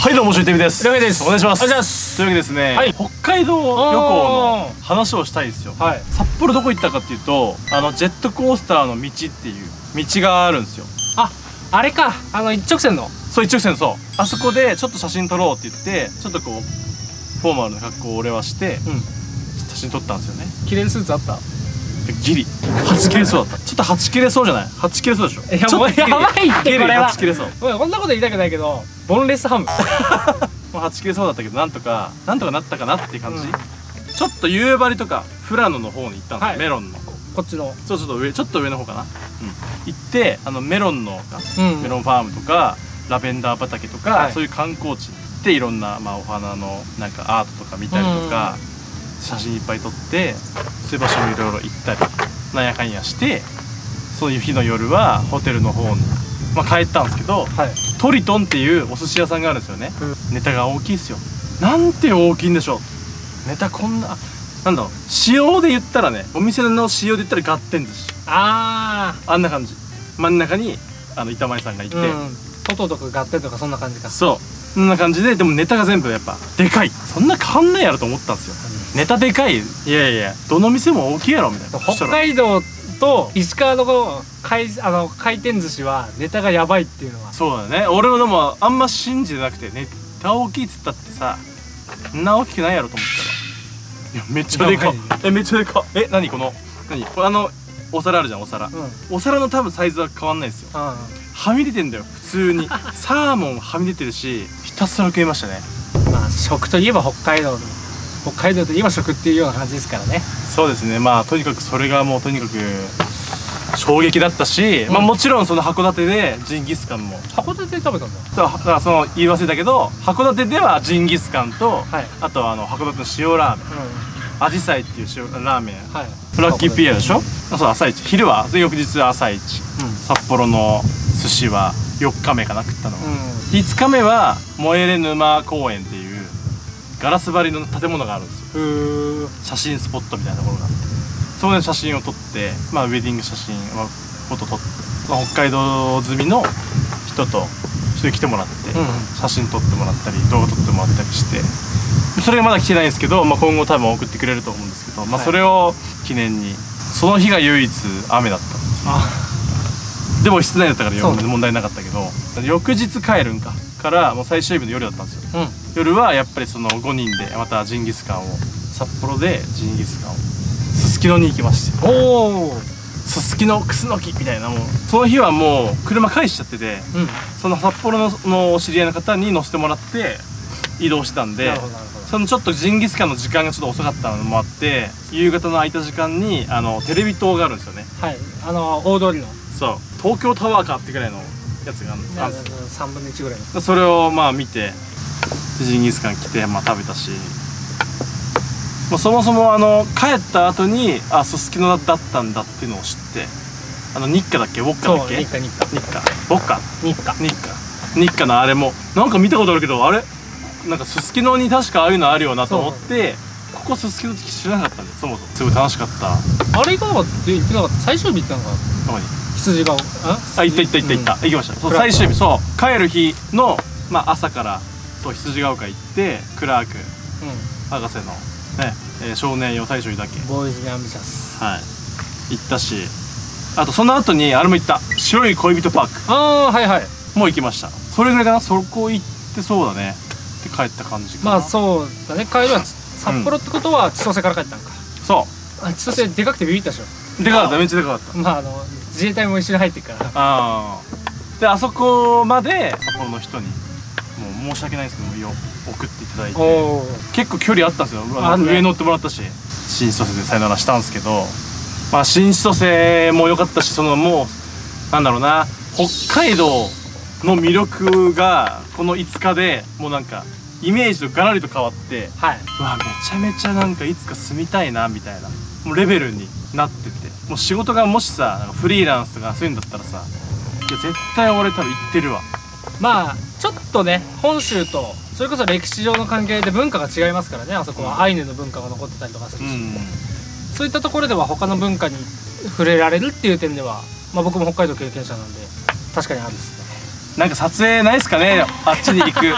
はい、どうも、しゅうてみです。 ひろめです。 お願いします。 お願いします。 というわけでですね、 はい、 北海道旅行の話をしたいんですよ。 はい、 札幌どこ行ったかっていうと、ジェットコースターの道っていう道があるんですよ。 あれか、一直線の。 そう、一直線、そう。あそこでちょっと写真撮ろうって言って、ちょっとこうフォーマルな格好を俺はして、写真撮ったんですよね。 着れるスーツあった？ ギリはち切れそうだった。ちょっとはち切れそうじゃない？はち切れそうでしょ。 いや、もうやばいってこれは。 はち切れそう。 こんなこと言いたくないけど、ボンレスハム。 もうはち切れそうだったけど、なんとかなったかなっていう感じ。ちょっと夕張とか富良野の方に行ったんですよ。メロンのこっちのちょっと上の方かな。行ってメロンのメロンファームとかラベンダー畑とか、そういう観光地でいろんなお花のなんかアートとか見たりとか、写真いっぱい撮って、そういう場所もいろいろ行ったりなんやかんやして、そういう日の夜はホテルの方に帰ったんですけど、トリトンっていうお寿司屋さんがあるんですよね。ネタが大きいですよ。なんて大きいんでしょう。ネタこんな、なんだろう、塩で言ったらね、お店の塩で言ったらガッテン寿司、あんな感じ。真ん中に板前さんがいて、 トトとかガッテンとかそんな感じか。 そう、そんな感じで、でもネタが全部やっぱでかい。そんな変わんないやろと思ったんですよ。ネタでかい。いやいや、どの店も大きいやろみたいな。 北海道と石川の回転寿司はネタがやばいっていうのは。そうだね。俺もでもあんま信じてなくて、ネタ大きいっつったってさ、そんな大きくないやろと思ったら、いやめっちゃでかい。めっちゃでかい。何このお皿あるじゃん。お皿の多分サイズは変わんないですよ。はみ出てんだよ普通に。サーモンはみ出てるし、ひたすら食いましたね。 まあ食といえば北海道といえば食っていうような感じですからね。そうですね。 とにかくそれがもうとにかく衝撃だったし、もちろんその函館でジンギスカンも。 函館で食べたんだ。 だからその言い忘れたけど、函館ではジンギスカンと、あと函館の塩ラーメン、アジサイっていう塩ラーメン、ラッキーピアでしょ。そう、朝一。昼は翌日は朝一。札幌の寿司は4日目かな、食ったの。5日目は燃えれ沼公園っていうガラス張りの建物があるんですよ。写真スポットみたいなところがあって、そこで写真を撮って、ウェディング写真をフォト撮って、北海道済みの人に来てもらって、写真撮ってもらったり動画撮ってもらったりして、それがまだ来てないんですけど、今後多分送ってくれると思うんですけど、それを記念に。その日が唯一雨だった。でも室内だったから問題なかったけど、翌日帰るんからもう最終日の夜だったんですよ。夜はやっぱりその5人でまたジンギスカンを、札幌でジンギスカンをすすきのに行きまして、すすきのクスノキみたいな。もうその日はもう車返しちゃってて、その札幌のお知り合いの方に乗せてもらって移動してたんで、そのちょっとジンギスカンの時間がちょっと遅かったのもあって、夕方の空いた時間にテレビ塔があるんですよね。大通りの、そう東京タワーかってぐらいのやつがあるんです。 3分の1ぐらいの。 それを見て、ジンギスカン来て食べたし、そもそも帰った後にすすきのだったんだっていうのを知って、日課だっけ、ウォッカだっけ、日課ウォッカ日課のあれもなんか見たことあるけど、あれなんかすすきのに確かああいうのあるよなと思って、ここすすきのって知らなかったんで、そもそもすごい楽しかった。 あれ行かなかった行ってなかった。最終日行ったのかな。羊ヶ丘。 行きました。そう、最終日、そう帰る日の朝からそう羊ヶ丘行って、クラーク博士のね、少年よ大将だけボーイズビアンビシャス行ったし、あとその後にあれも行った、白い恋人パーク。もう行きました。それぐらいかな。そこ行ってそうだねって帰った感じかな。 そうだね。帰りは札幌ってことは千歳から帰ったんか。そう、千歳でかくてビビったでしょ。 でかかった、めっちゃでかかった。 自衛隊も一緒に入ってるから。 であそこまで札幌の人にもう申し訳ないんですけど送っていただいて、結構距離あったんですよ。上乗ってもらったし、新千歳でさよならしたんですけど、新千歳も良かったし、もうなんだろうな、北海道の魅力がこの5日でもうなんかイメージとガラリと変わって、うわめちゃめちゃなんかいつか住みたいなみたいなもうレベルになってて、もう仕事がもしさなんかフリーランスとかそういうんだったらさ、いや絶対俺多分行ってるわ。 ちょっとね、本州とそれこそ歴史上の関係で文化が違いますからね。あそこはアイヌの文化が残ってたりとかするし、そういったところでは他の文化に触れられるっていう点では、僕も北海道経験者なんで確かにあるっすね。 なんか撮影ないっすかね、あっちに行く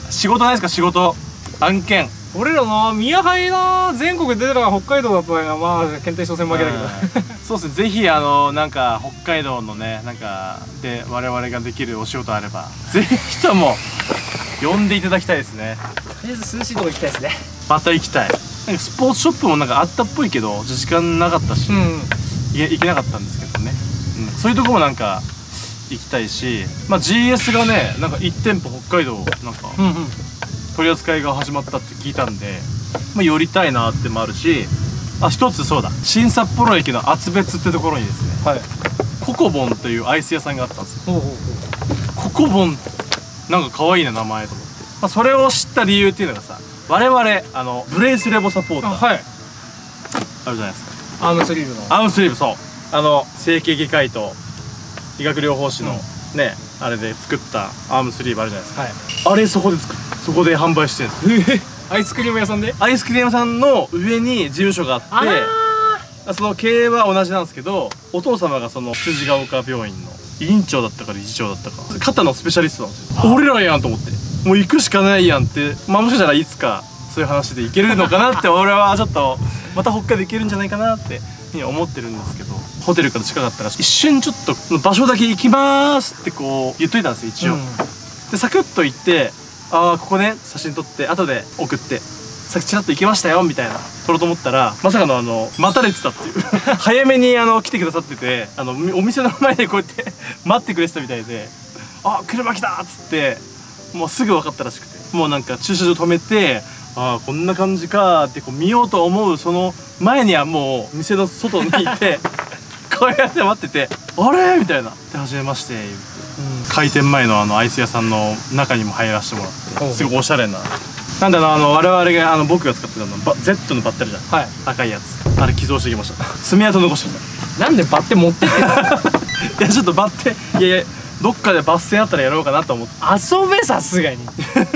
仕事ないですか、仕事案件。 俺らな宮杯な全国出てるのが北海道だったらまあ検定初戦負けだけどそうですね、ぜひなんか北海道のねなんかで我々ができるお仕事あればぜひとも呼んでいただきたいですね。 とりあえず涼しいとこ行きたいですね。 また行きたい。なんかスポーツショップもなんかあったっぽいけど時間なかったし、行けなかったんですけどね、そういうとこもなんか行きたいし、まあ GS がねなんか1店舗北海道なんか取り扱いが始まったって聞いたんで、まあ、寄りたいなってもあるし、あ、一つそうだ、新札幌駅の厚別ってところにですね、はい、ココボンというアイス屋さんがあったんですよ。ココボンなんか可愛いな名前と思って、まあ、それを知った理由っていうのがさ、我々ブレイスレボサポーター はい、あるじゃないですか。アームスリーブのアームスリーブ、そう整形外科医と医学療法士の、ねあれで作ったアームスリーブあるじゃないですか、はい、あれそこで販売してるんです。 アイスクリーム屋さんで、 アイスクリーム屋さんの上に事務所があって、その経営は同じなんですけど、お父様がその羊ヶ丘病院の院長だったか理事長だったか肩のスペシャリストなんですよ。俺らやんと思って、もう行くしかないやんって、まあもしかしたらいつかそういう話で行けるのかなって俺はちょっとまた北海道行けるんじゃないかなって思ってるんですけど、ホテルから近かったら一瞬ちょっと場所だけ行きますってこう言っといたんですよ一応、でサクッと行って、ああここね写真撮って後で送って、さっきちらっと行きましたよみたいな撮ろうと思ったら、まさかの待たれてたっていう早めに来てくださってて、お店の前でこうやって待ってくれてたみたいで、あ車来たっつって、もうすぐ分かったらしくて、もうなんか駐車場止めて、ああこんな感じかってこう見ようと思うその前にはもう店の外にいてこうやって待ってて、あれみたいなで初めまして言って、開店前のアイス屋さんの中にも入らせてもらって、すごいおしゃれな、なんで我々が僕が使ってたのZ のバッテリーじゃん、はい、赤いやつ、あれ寄贈してきました。爪痕残してきた。なんでバッテ持ってきてるいやちょっとバッテ、いやどっかでバス戦あったらやろうかなと思って。遊べさすがに来ちゃいま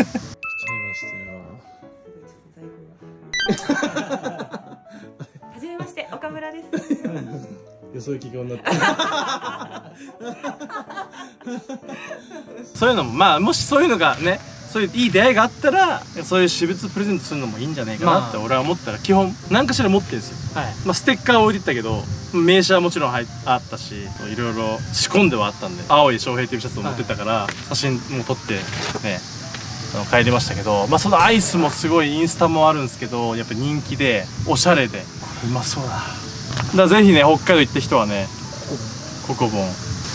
したよはじめまして、岡村です。 よそ行き顔になってそういうのもまあもしそういうのがね、そういういい出会いがあったらそういう私物プレゼントするのもいいんじゃないかなって俺は思ったら、基本何かしら持ってるんですよ、はい、まあステッカー置いてったけど名刺はもちろんあったし、いろいろ仕込んではあったんで、青い翔平っていうシャツを持ってったから、はい、写真も撮ってね帰りましたけど、まあそのアイスもすごいインスタもあるんですけど、やっぱ人気でおしゃれでうまそうだ。だからぜひね北海道行った人はね、ココボン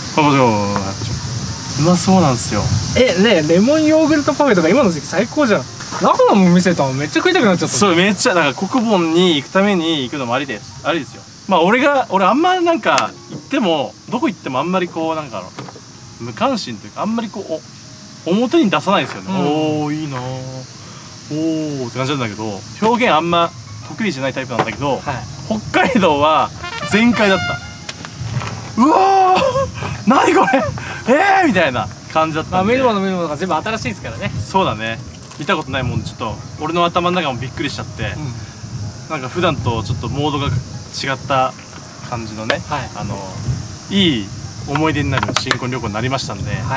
うまそうなんですよ。 ねレモンヨーグルトパフェとか今の時期最高じゃん。中のも見せたのめっちゃ食いたくなっちゃった。 そうめっちゃだからココボンに行くために行くのもありです。ありですよ。まあ俺あんまなんか行ってもどこ行ってもあんまりこうなんか無関心というか、あんまりこう表に出さないですよね、おおいいなおおって感じなんだけど、表現あんま得意じゃないタイプなんだけど、はい、北海道は全開だった。うわー何これみたいな感じだったんで、 見るものが全部新しいですからね。 そうだね、見たことないもんでちょっと俺の頭の中もびっくりしちゃって、なんか普段とちょっとモードが違った感じのね、いい思い出になる新婚旅行になりましたんで、はい、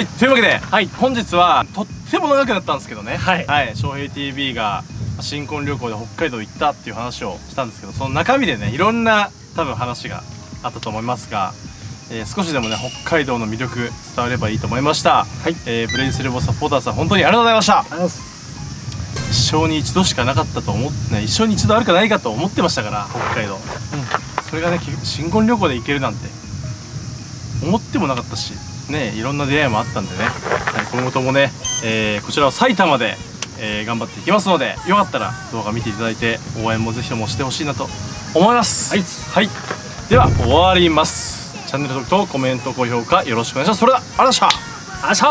というわけで、本日はとっても長くなったんですけどね、翔平 TV が新婚旅行で北海道行ったっていう話をしたんですけど、その中身でねいろんな多分話があったと思いますが、少しでもね北海道の魅力伝わればいいと思いました。ブレイスレボサポーターさん本当にありがとうございました。一生に一度しかなかったと思ってね、一生に一度あるかないかと思ってましたから北海道、それがね新婚旅行で行けるなんて思ってもなかったしね、いろんな出会いもあったんでね、今後ともね、こちらは埼玉で、頑張っていきますので、よかったら動画見ていただいて応援もぜひともしてほしいなと思います。では終わります。チャンネル登録とコメント高評価よろしくお願いします。それではありがとうございました。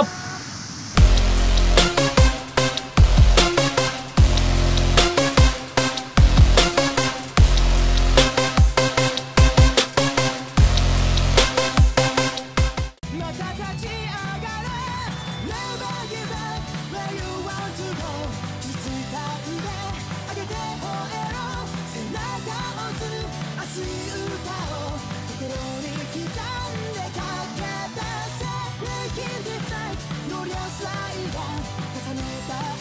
You're just like that. 重ねた